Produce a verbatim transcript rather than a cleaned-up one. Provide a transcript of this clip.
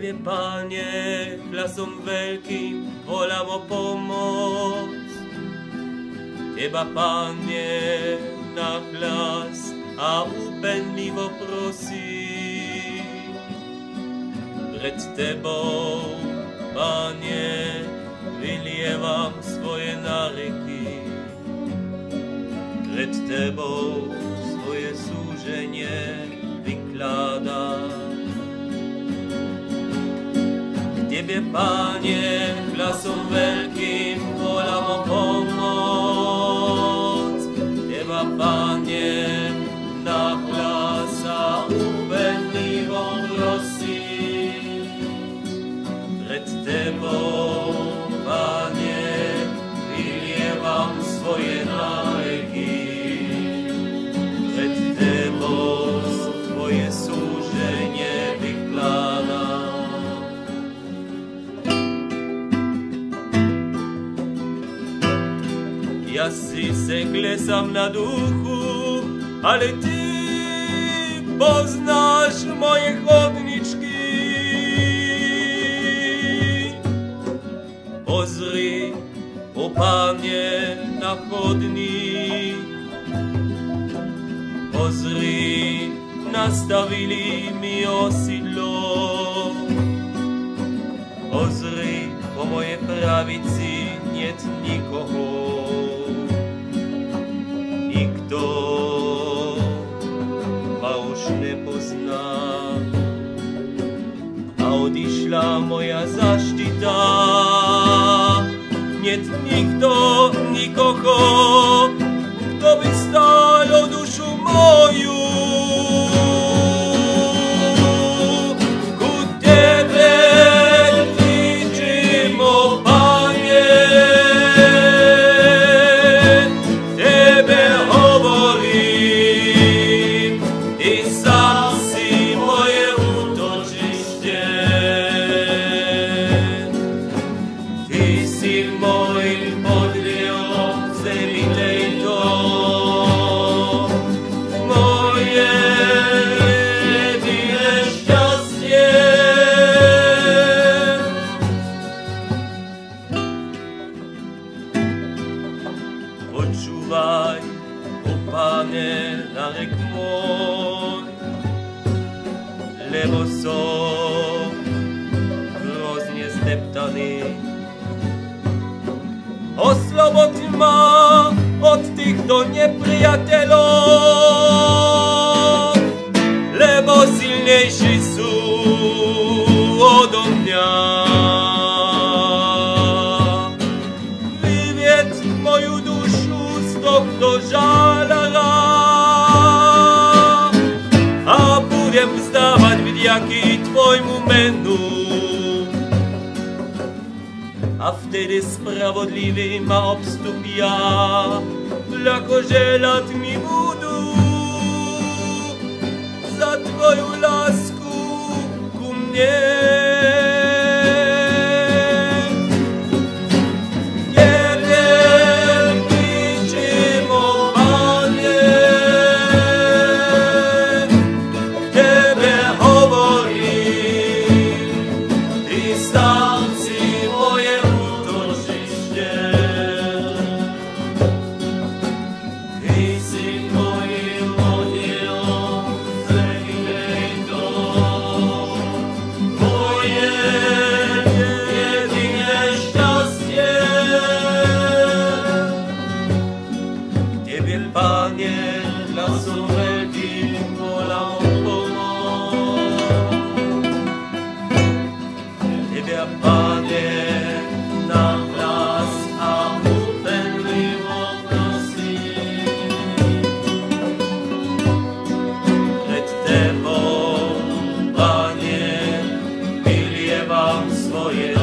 Ciebie, Panie, glasom veľkým volám o pomoc. Teba, Panie, na hlas a úpenlivo prosím. Pred Tebou, Panie, vylievam svoje náreky. Pred Tebou svoje súženie vykladám. Tebe, Panie, glasom veľkým volám o pomoc. Teba, Panie, na hlas a úpenlivo prosím. Pred Tebou, Panie, vylievam svoje náreky. Pred Tebou svoje súženie vykladám. Ja si se klesam na duchu, ale Ty poznáš moje chodničky. Pozri, o Panie, na chodník. Pozri, nastavili mi osidlo. Pozri, po mojej pravici niet nikoho. Nikto ma už nepozná a odišla moja zaštita. Niet nikto, nikoho, kto by stál o dušu moju. Ku Tebe kričím, o Panie, Tebe hovorím, Ty sám si moje útočište. Ty si môj podliel zemi tejto, moje jediné šťastie. Počúvaj, o Pane, narek môj, lebo som hrozne zdeptaný. Osloboď ma od týchto nepriateľov, lebo silnejší sú odo mňa. Vyvied moju dušu z tohto žalára a budem vzdávať vďaky Tvojmu menu. A vtedy spravodliví ma obstupia, ľako želať mi budú za Tvoju lásku ku mne. Tebe kričím, o Pane, Tebe hovorím, Ty sám si moje útočište. Ty si mojím podielom zemi tejto, moje jediné šťastie. Tebe, Panie, glasom veľkým volám o pomoc. Tebe, Panie, na hlas a úpenlivo prosím. Pred Tebou, Panie, vylievam svoje